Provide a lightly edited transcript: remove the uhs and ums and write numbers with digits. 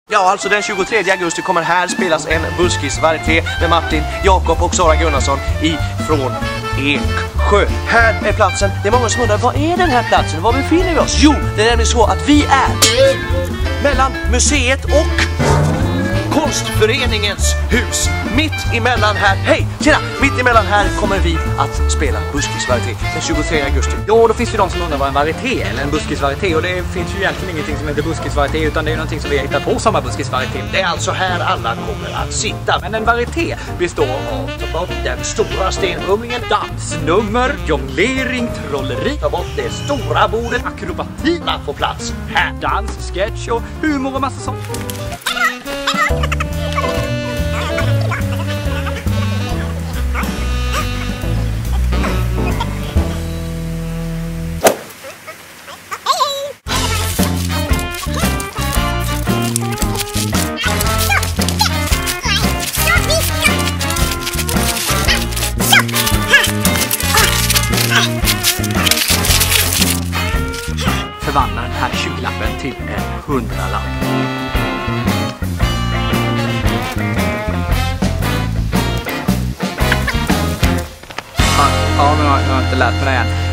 Ja, alltså den 23 augusti kommer här spelas en buskisvarieté med Martin, Jakob och Sara Gunnarsson ifrån Eksjö. Här är platsen. Det är många som undrar, vad är den här platsen? Var befinner vi oss? Jo, det är nämligen så att vi är mellan museet och Konstföreningens hus. Mitt emellan här, hej, tjena! Mitt emellan här kommer vi att spela buskisvarieté den 23 augusti. Ja, då finns det de som undrar vad en varieté eller en buskisvarieté, och det finns ju egentligen ingenting som heter buskisvarieté, utan det är ju någonting som vi har hittat på som är buskisvarieté. Det är alltså här alla kommer att sitta. Men en varieté består av Ta bort den stora stenhumlingen, dansnummer, jonglering, trolleri, ta bort det stora bordet, akrobati, på plats här. dans, sketch och humor och massa sånt. Förvandla den här 20-lappen till en 100-lapp. Ja, men jag har inte lärt mig det än.